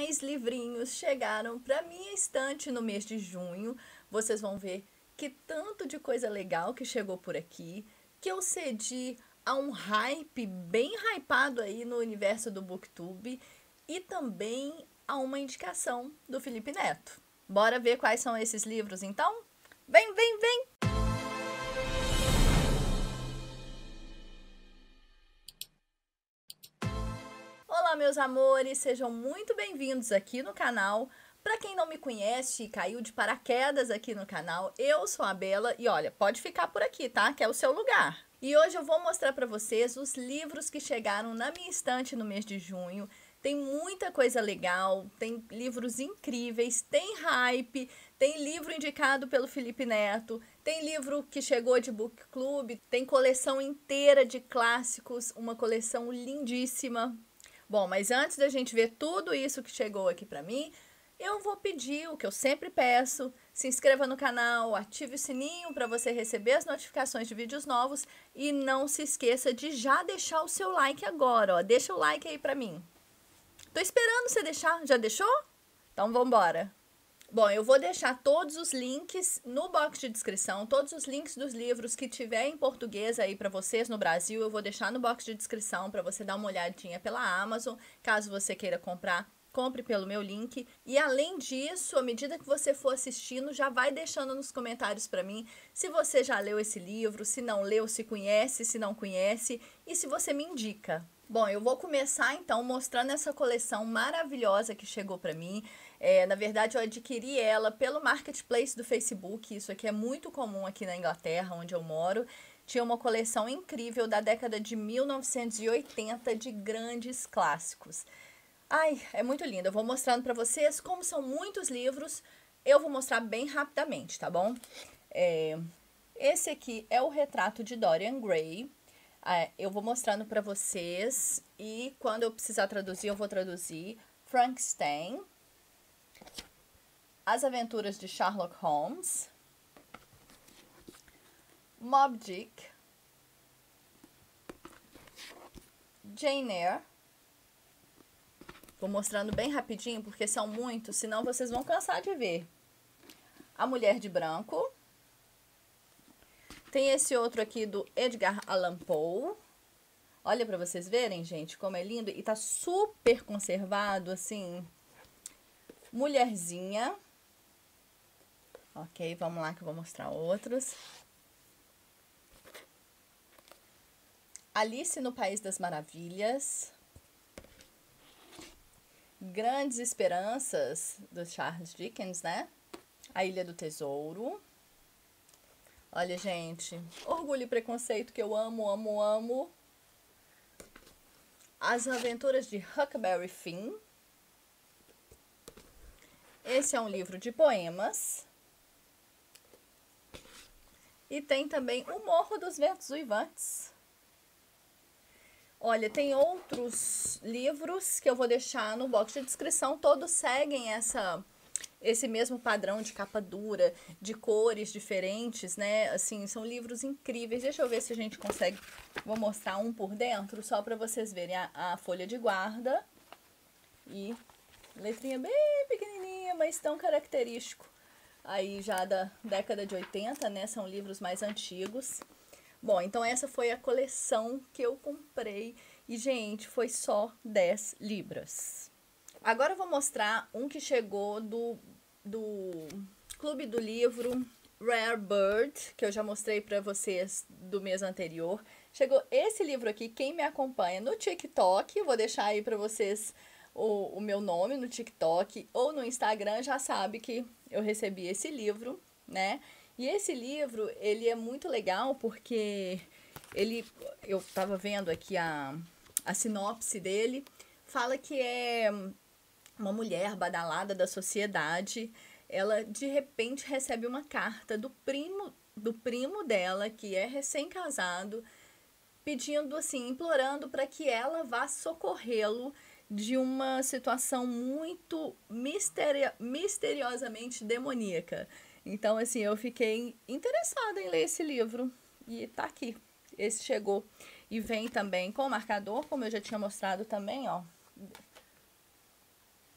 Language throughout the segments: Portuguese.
mais livrinhos chegaram para minha estante no mês de junho. Vocês vão ver que tanto de coisa legal que chegou por aqui, que eu cedi a um hype bem hypado aí no universo do BookTube e também a uma indicação do Felipe Neto. Bora ver quais são esses livros então? Vem, vem, vem! Olá, meus amores, sejam muito bem-vindos aqui no canal. Para quem não me conhece e caiu de paraquedas aqui no canal, eu sou a Bela e olha, pode ficar por aqui, tá? Que é o seu lugar. E hoje eu vou mostrar para vocês os livros que chegaram na minha estante no mês de junho. Tem muita coisa legal, tem livros incríveis, tem hype, tem livro indicado pelo Felipe Neto, tem livro que chegou de Book Club, tem coleção inteira de clássicos, uma coleção lindíssima. Bom, mas antes da gente ver tudo isso que chegou aqui pra mim, eu vou pedir o que eu sempre peço: se inscreva no canal, ative o sininho para você receber as notificações de vídeos novos e não se esqueça de já deixar o seu like agora, ó. Deixa o like aí pra mim. Tô esperando você deixar. Já deixou? Então vambora. Bom, eu vou deixar todos os links no box de descrição, todos os links dos livros que tiver em português aí para vocês no Brasil, eu vou deixar no box de descrição para você dar uma olhadinha pela Amazon. Caso você queira comprar, compre pelo meu link. E além disso, à medida que você for assistindo, já vai deixando nos comentários para mim se você já leu esse livro, se não leu, se conhece, se não conhece e se você me indica. Bom, eu vou começar então mostrando essa coleção maravilhosa que chegou para mim. Na verdade, eu adquiri ela pelo Marketplace do Facebook. Isso aqui é muito comum aqui na Inglaterra, onde eu moro. Tinha uma coleção incrível da década de 1980 de grandes clássicos. Ai, é muito lindo. Eu vou mostrando para vocês como são muitos livros. Eu vou mostrar bem rapidamente, tá bom? Esse aqui é o retrato de Dorian Gray. Eu vou mostrando para vocês e quando eu precisar traduzir, eu vou traduzir. Frankenstein, As Aventuras de Sherlock Holmes, Moby Dick, Jane Eyre. Vou mostrando bem rapidinho porque são muitos, senão vocês vão cansar de ver. A Mulher de Branco. Tem esse outro aqui do Edgar Allan Poe. Olha para vocês verem, gente, como é lindo. E tá super conservado, assim. Mulherzinha. Ok, vamos lá que eu vou mostrar outros. Alice no País das Maravilhas. Grandes Esperanças, do Charles Dickens, né? A Ilha do Tesouro. Olha, gente, Orgulho e Preconceito, que eu amo, amo, amo. As Aventuras de Huckleberry Finn. Esse é um livro de poemas. E tem também O Morro dos Ventos Uivantes. Olha, tem outros livros que eu vou deixar no box de descrição. Todos seguem esse mesmo padrão de capa dura, de cores diferentes, né? Assim, são livros incríveis. Deixa eu ver se a gente consegue. Vou mostrar um por dentro, só para vocês verem a folha de guarda. E letrinha bem pequenininha, mas tão característico. Aí já da década de 80, né? São livros mais antigos. Bom, então essa foi a coleção que eu comprei. E, gente, foi só 10 libras. Agora eu vou mostrar um que chegou do Clube do Livro Rare Bird, que eu já mostrei para vocês do mês anterior. Chegou esse livro aqui, quem me acompanha no TikTok, eu vou deixar aí para vocês o meu nome no TikTok ou no Instagram, já sabe que eu recebi esse livro, né? E esse livro, ele é muito legal porque eu tava vendo aqui a sinopse dele, fala que é uma mulher badalada da sociedade. Ela de repente recebe uma carta do primo dela, que é recém-casado, pedindo assim, implorando para que ela vá socorrê-lo de uma situação muito misteriosamente demoníaca. Então, assim, eu fiquei interessada em ler esse livro e tá aqui. Esse chegou e vem também com marcador, como eu já tinha mostrado também, ó.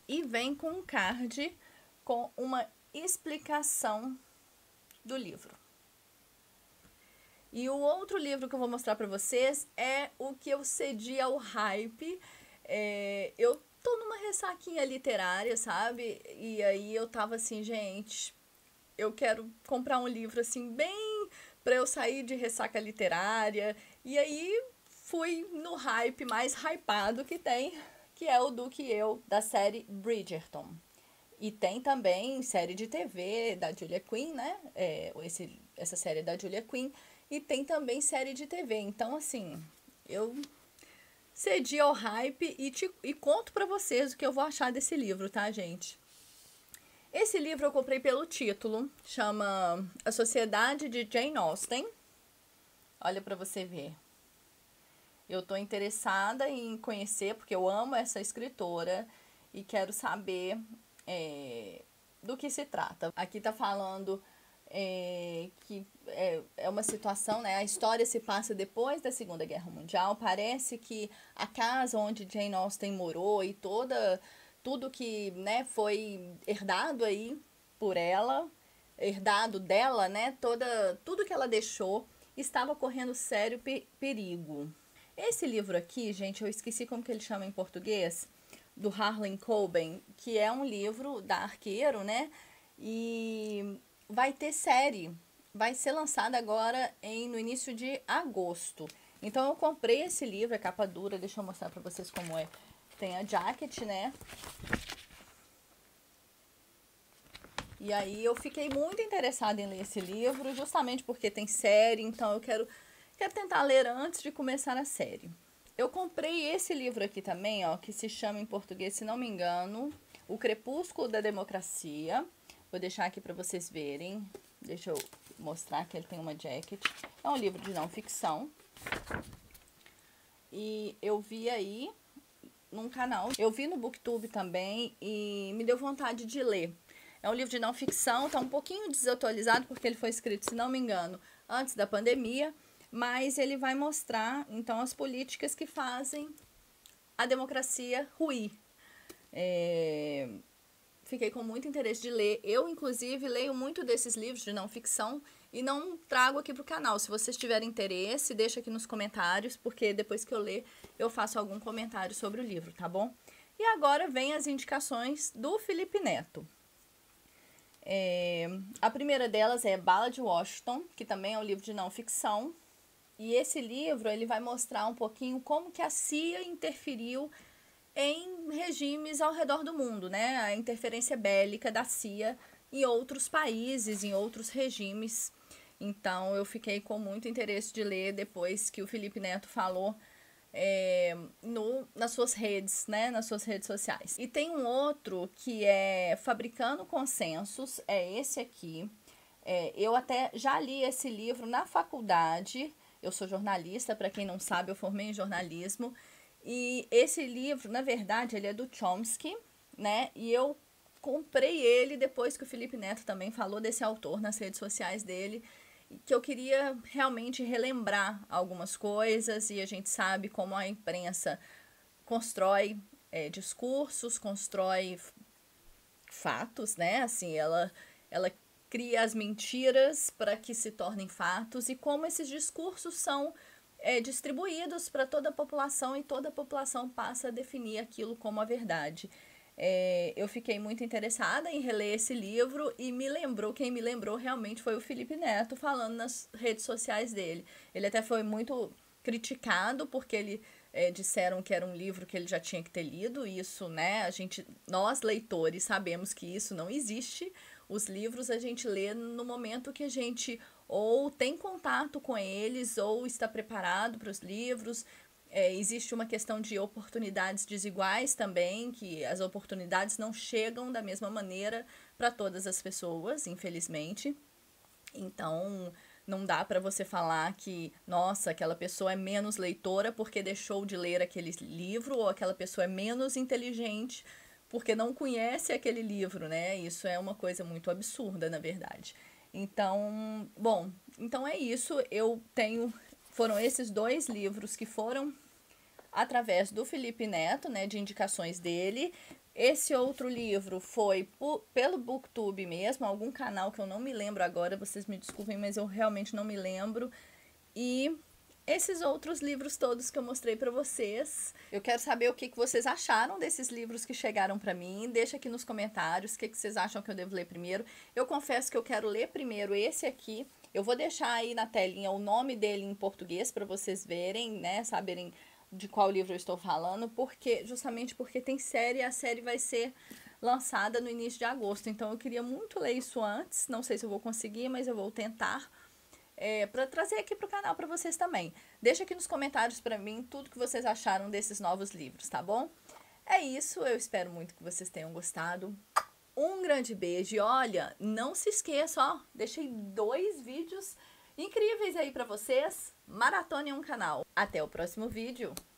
e vem com um card com uma explicação do livro. E o outro livro que eu vou mostrar para vocês é o que eu cedi ao hype. Eu tô numa ressaquinha literária, sabe? E aí eu tava assim, gente, eu quero comprar um livro assim bem para eu sair de ressaca literária. E aí fui no hype mais hypado que tem, que é o Do Que Eu, da série Bridgerton. E tem também série de TV da Julia Quinn, né? Essa série da Julia Quinn. E tem também série de TV. Então, assim, eu cedi ao hype e conto pra vocês o que eu vou achar desse livro, tá, gente? Esse livro eu comprei pelo título. Chama A Sociedade de Jane Austen. Olha pra você ver. Eu tô interessada em conhecer, porque eu amo essa escritora. E quero saber do que se trata. Aqui tá falando que é uma situação, né? A história se passa depois da Segunda Guerra Mundial. Parece que a casa onde Jane Austen morou e tudo que, né, foi herdado aí por ela, herdado dela, né? Tudo que ela deixou estava correndo sério perigo. Esse livro aqui, gente, eu esqueci como que ele chama em português, do Harlan Coben, que é um livro da Arqueiro, né? E vai ter série, vai ser lançada agora no início de agosto. Então eu comprei esse livro, é capa dura, deixa eu mostrar pra vocês como é. Tem a jacket, né? E aí eu fiquei muito interessada em ler esse livro, justamente porque tem série, então eu quero tentar ler antes de começar a série. Eu comprei esse livro aqui também, ó, que se chama em português, se não me engano, O Crepúsculo da Democracia. Vou deixar aqui para vocês verem. Deixa eu mostrar que ele tem uma jacket. É um livro de não ficção. E eu vi aí num canal, eu vi no BookTube também e me deu vontade de ler. É um livro de não ficção, tá um pouquinho desatualizado porque ele foi escrito, se não me engano, antes da pandemia. Mas ele vai mostrar, então, as políticas que fazem a democracia ruir. Fiquei com muito interesse de ler. Eu, inclusive, leio muito desses livros de não ficção e não trago aqui para o canal. Se vocês tiverem interesse, deixa aqui nos comentários, porque depois que eu ler, eu faço algum comentário sobre o livro, tá bom? E agora vem as indicações do Felipe Neto. A primeira delas é Bala de Washington, que também é um livro de não ficção. E esse livro, ele vai mostrar um pouquinho como que a CIA interferiu em regimes ao redor do mundo, né? A interferência bélica da CIA em outros países, em outros regimes. Então, eu fiquei com muito interesse de ler depois que o Felipe Neto falou nas suas redes, né? Nas suas redes sociais. E tem um outro que é Fabricando Consensos, é esse aqui. Eu até já li esse livro na faculdade. Eu sou jornalista, para quem não sabe, eu formei em jornalismo. E esse livro, na verdade, ele é do Chomsky, né? E eu comprei ele depois que o Felipe Neto também falou desse autor nas redes sociais dele, que eu queria realmente relembrar algumas coisas, e a gente sabe como a imprensa constrói discursos, constrói fatos, né? Assim, ela cria as mentiras para que se tornem fatos e como esses discursos são distribuídos para toda a população e toda a população passa a definir aquilo como a verdade. Eu fiquei muito interessada em reler esse livro e quem me lembrou realmente foi o Felipe Neto falando nas redes sociais dele. Ele até foi muito criticado porque disseram que era um livro que ele já tinha que ter lido. Isso, né? Nós leitores sabemos que isso não existe. Os livros a gente lê no momento que a gente ou tem contato com eles ou está preparado para os livros. Existe uma questão de oportunidades desiguais também, que as oportunidades não chegam da mesma maneira para todas as pessoas, infelizmente. Então, não dá para você falar que, nossa, aquela pessoa é menos leitora porque deixou de ler aquele livro, ou aquela pessoa é menos inteligente porque não conhece aquele livro, né? Isso é uma coisa muito absurda, na verdade. Então, então é isso. Foram esses 2 livros que foram através do Felipe Neto, né, de indicações dele. Esse outro livro foi pelo BookTube mesmo, algum canal que eu não me lembro agora, vocês me desculpem, mas eu realmente não me lembro. E esses outros livros todos que eu mostrei para vocês. Eu quero saber o que vocês acharam desses livros que chegaram para mim. Deixa aqui nos comentários o que vocês acham que eu devo ler primeiro. Eu confesso que eu quero ler primeiro esse aqui. Eu vou deixar aí na telinha o nome dele em português para vocês verem, né, saberem de qual livro eu estou falando, justamente porque tem série e a série vai ser lançada no início de agosto. Então eu queria muito ler isso antes. Não sei se eu vou conseguir, mas eu vou tentar. Para trazer aqui para o canal para vocês também. Deixa aqui nos comentários para mim tudo que vocês acharam desses novos livros, tá bom? É isso, eu espero muito que vocês tenham gostado. Um grande beijo e olha, não se esqueça, ó, deixei 2 vídeos incríveis aí para vocês. Maratone um canal. Até o próximo vídeo.